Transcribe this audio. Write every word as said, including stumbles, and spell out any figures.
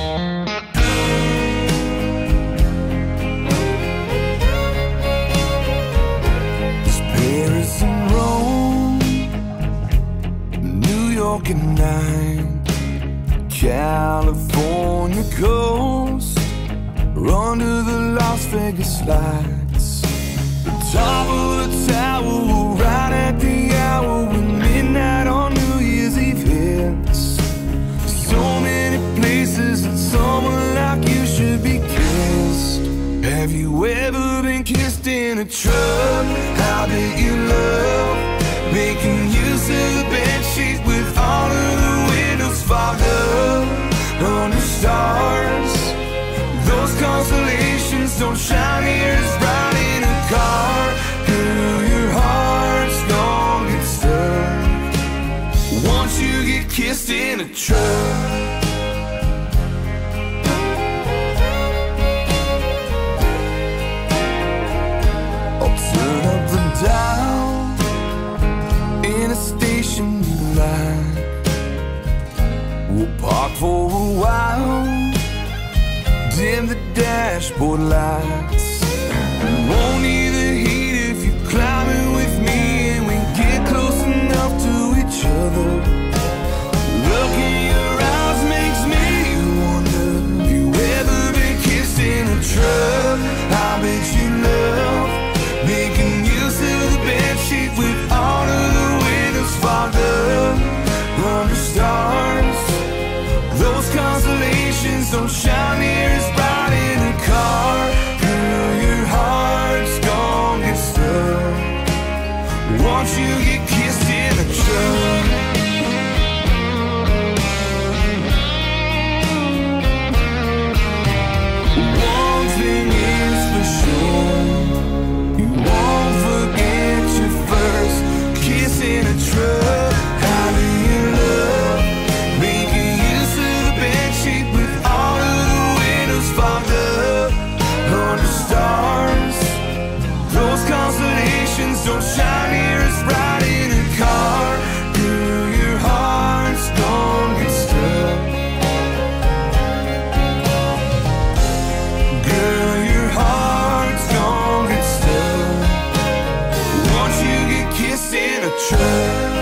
At night, California coast, or under the Las Vegas lights, the top of the tower, right at the hour when midnight on New Year's Eve hits. So many places that someone like you should be kissed. Have you ever been kissed in a truck? How did you love making use of the bedsheet with all of the windows fogged up under stars? Those constellations don't shine here as bright in a car. Girl, your heart's gonna get stuck once you get kissed in a truck. I'll turn up the dial in a station you like. We'll park for a while, dim the dashboard lights. We won't need the heat if you're climbing with me, and we get close enough to each other. Look in your eyes makes me wonder, have you ever been kissed in a truck? I bet you love making use of the bedsheet with all of the windows fogged up under stars. Those constellations don't shine near as bright in a car. Girl, your heart's gonna get stuck once you get kissed in a truck. One thing is for sure, you won't forget your first kiss in a truck. How do you love making use of the bedsheet with all of the windows fogged up under stars? Those constellations don't shine here as bright in a car. Girl, your heart's gonna get stuck. Girl, your heart's gonna get stuck once you get kissed in a truck.